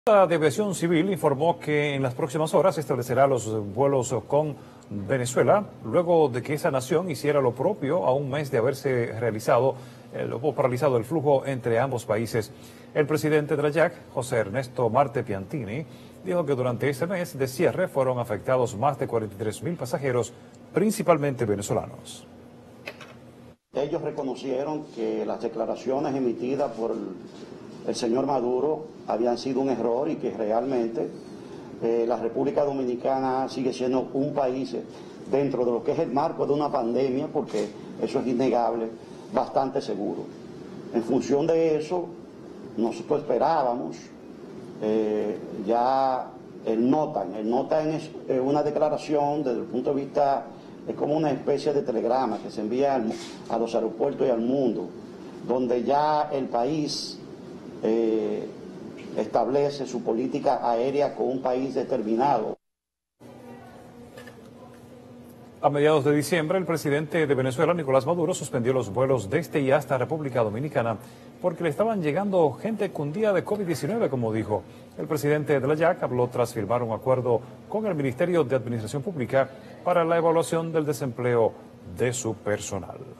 La de Aviación Civil informó que en las próximas horas establecerá los vuelos con Venezuela, luego de que esa nación hiciera lo propio a un mes de haberse paralizado el flujo entre ambos países. El presidente de la JAC, José Ernesto Marte Piantini, dijo que durante ese mes de cierre fueron afectados más de 43.000 pasajeros, principalmente venezolanos. Ellos reconocieron que las declaraciones emitidas por el señor Maduro habían sido un error y que realmente la República Dominicana sigue siendo un país dentro de lo que es el marco de una pandemia, porque eso es innegable, bastante seguro. En función de eso, nosotros esperábamos ya el NOTAM. El NOTAM es una declaración desde el punto de vista, es como una especie de telegrama que se envía a los aeropuertos y al mundo, donde ya el país establece su política aérea con un país determinado. A mediados de diciembre, el presidente de Venezuela, Nicolás Maduro, suspendió los vuelos desde y hasta República Dominicana porque le estaban llegando gente con día de COVID-19, como dijo. El presidente de la JAC habló tras firmar un acuerdo con el Ministerio de Administración Pública para la evaluación del desempleo de su personal.